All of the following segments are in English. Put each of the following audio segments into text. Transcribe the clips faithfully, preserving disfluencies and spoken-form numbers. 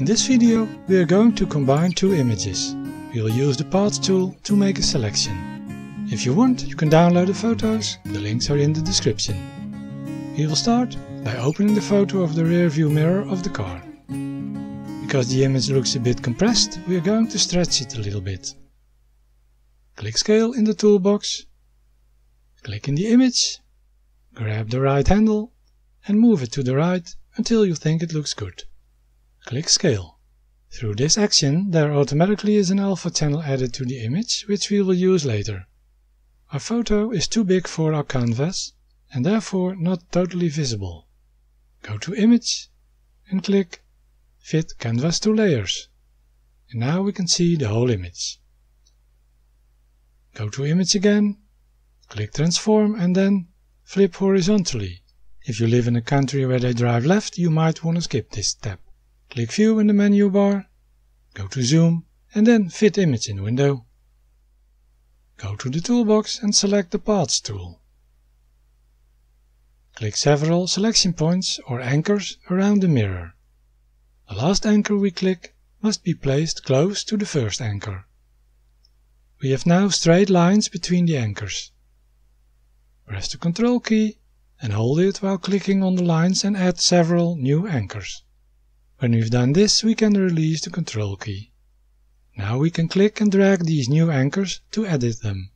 this video we are going to combine two images. We will use the Path tool to make a selection. If you want, you can download the photos, the links are in the description. We will start by opening the photo of the rear view mirror of the car. Because the image looks a bit compressed, we are going to stretch it a little bit. Click Scale in the toolbox, click in the image, grab the right handle and move it to the right until you think it looks good. Click Scale. Through this action there automatically is an alpha channel added to the image, which we will use later. Our photo is too big for our canvas and therefore not totally visible. Go to Image and click Fit Canvas to Layers. And now we can see the whole image. Go to Image again, click Transform and then flip horizontally. If you live in a country where they drive left, you might want to skip this step. Click View in the menu bar, go to Zoom and then Fit Image in Window. Go to the toolbox and select the Paths tool. Click several selection points or anchors around the mirror. The last anchor we click must be placed close to the first anchor. We have now straight lines between the anchors. Press the Control key and hold it while clicking on the lines and add several new anchors. When we've done this, we can release the Control key. Now we can click and drag these new anchors to edit them.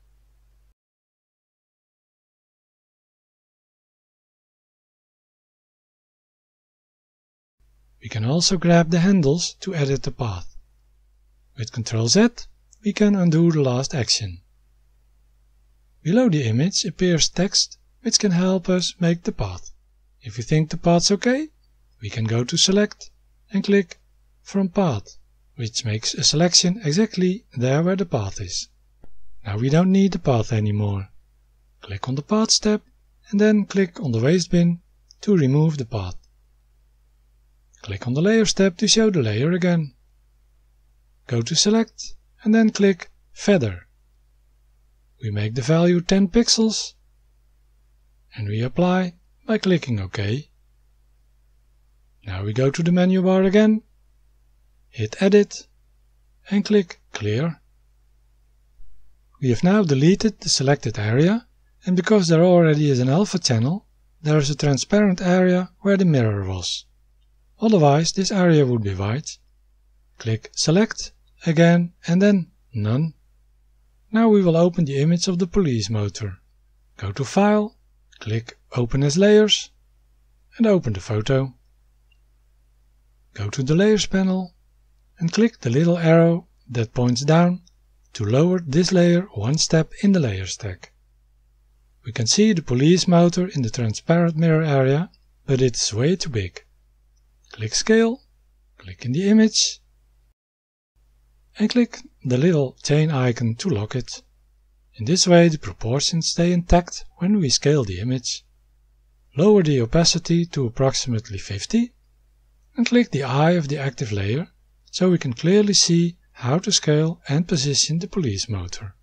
We can also grab the handles to edit the path. With Control Z, we can undo the last action. Below the image appears text which can help us make the path. If we think the path's okay, we can go to Select and click From Path, which makes a selection exactly there where the path is. Now we don't need the path anymore. Click on the Paths tab and then click on the waste bin to remove the path. Click on the Layers tab to show the layer again. Go to Select and then click Feather. We make the value ten pixels and we apply by clicking OK. Now we go to the menu bar again, hit Edit and click Clear. We have now deleted the selected area, and because there already is an alpha channel, there is a transparent area where the mirror was. Otherwise this area would be white. Click Select again and then None. Now we will open the image of the police motor. Go to File, click Open as Layers and open the photo. Go to the Layers panel and click the little arrow that points down to lower this layer one step in the layer stack. We can see the police motor in the transparent mirror area, but it's way too big. Click Scale, click in the image and click the little chain icon to lock it. In this way the proportions stay intact when we scale the image. Lower the opacity to approximately fifty and click the eye of the active layer so we can clearly see how to scale and position the police motor.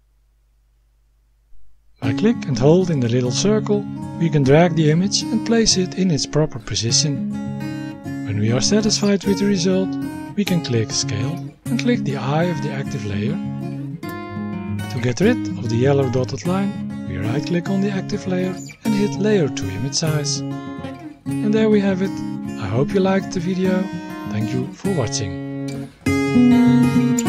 By click and hold in the little circle, we can drag the image and place it in its proper position. When we are satisfied with the result, we can click Scale and click the eye of the active layer. To get rid of the yellow dotted line, we right click on the active layer and hit Layer to Image Size. And there we have it. I hope you liked the video. Thank you for watching.